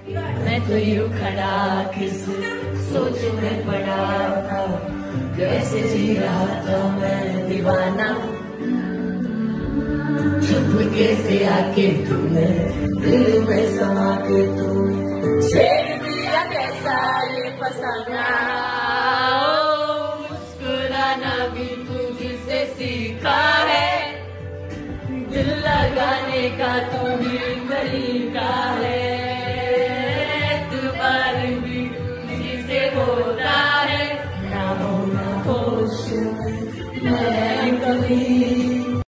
मैं तो यूं खड़ा किस सोच में पड़ा था, कैसे जी रहा था मैं दीवाना। चुपके से आके तूने दिल में समा के तू छेड़ दिया कैसा ये फसाना। मुस्कुराना भी तुझसे सीखा है, दिल लगाने का तू ही तरीका है। एतबार भी तुझी से होता है, ना हो ना होश मैं कभी